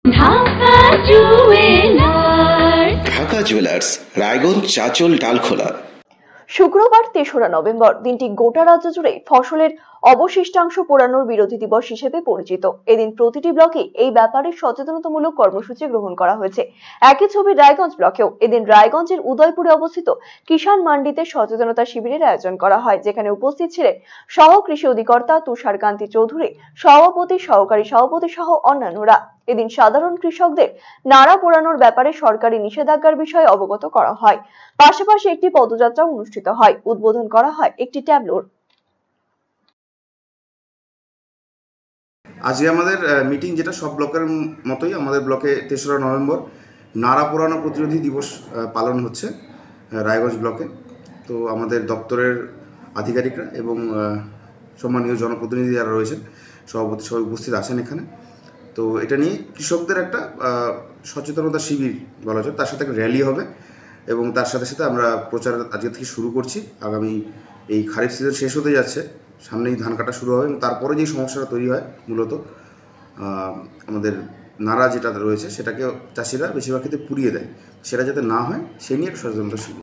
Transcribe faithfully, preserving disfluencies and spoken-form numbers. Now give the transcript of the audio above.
Dhaka jewellers, Dhaka jewellers, Raiganj, Chanchal, Dalkhola. শুক্রবার তেসরা November দিনটি গোটা রাজ্য জুড়ে ফসলের অবশিষ্টাংশ পোড়ানোর বিরোধী দিবস হিসেবে পরিচিত। এদিন প্রতিটি ব্লকে এই ব্যাপারে সচেতনতামূলক কর্মসূচি গ্রহণ করা হয়েছে। একই ছবি রায়গঞ্জ ব্লকেও। এদিন রায়গঞ্জের উদয়পুরে অবস্থিত কিষাণ মান্ডিতে সচেতনতা শিবিরের আয়োজন করা হয়, যেখানে উপস্থিত ছিলেন সহ কৃষি অধিকর্তা তুষারকান্তি চৌধুরী, সভাপতি, সহকারী সভাপতি সহ অন্যান্যরা। এদিন সাধারণ কৃষকদের নাড়া পোড়ানোর ব্যাপারে সরকারি নিষেধাজ্ঞার বিষয়ে অবগত করা হয়। পাশাপাশি একটি পদযাত্রা অনুষ্ঠিত হয়। উদ্বোধন করা হয় একটি ট্যাবলোর। আজকে আমাদের মিটিং, যেটা সব ব্লকের মতোই আমাদের ব্লকে তেসরা নভেম্বর নাড়া পোড়ানো প্রতিরোধী দিবস পালন হচ্ছে রায়গঞ্জ ব্লকে। তো আমাদের দপ্তরের আধিকারিকরা এবং সম্মানীয় জনপ্রতিনিধি যারা রয়েছেন, সভাপতি সবাই উপস্থিত আছেন এখানে। তো এটা নিয়ে কৃষকদের একটা সচেতনতা শিবির বলা যায়, তার সাথে একটা র্যালি হবে এবং তার সাথে সাথে আমরা প্রচার আজকে থেকে শুরু করছি। আগামী এই খারিফ সিজন শেষ হতে যাচ্ছে, সামনেই ধান কাটা শুরু হবে এবং তারপরে যে সমস্যাটা তৈরি হয় মূলত আমাদের নাড়া যেটা রয়েছে সেটাকে চাষিরা বেশিরভাগ ক্ষেত্রে পুড়িয়ে দেয়, সেটা যাতে না হয় সেই নিয়ে একটা সচেতনতা শিবির।